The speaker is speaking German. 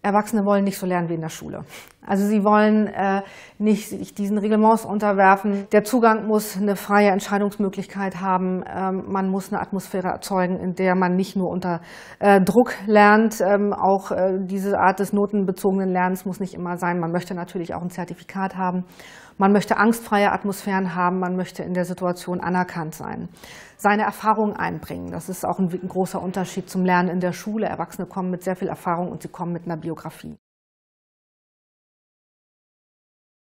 Erwachsene wollen nicht so lernen wie in der Schule. Also sie wollen nicht sich diesen Reglements unterwerfen. Der Zugang muss eine freie Entscheidungsmöglichkeit haben. Man muss eine Atmosphäre erzeugen, in der man nicht nur unter Druck lernt. Auch diese Art des notenbezogenen Lernens muss nicht immer sein. Man möchte natürlich auch ein Zertifikat haben. Man möchte angstfreie Atmosphären haben. Man möchte in der Situation anerkannt sein. Seine Erfahrungen einbringen. Das ist auch ein großer Unterschied zum Lernen in der Schule. Erwachsene kommen mit sehr viel Erfahrung und sie kommen mit einer Biografie.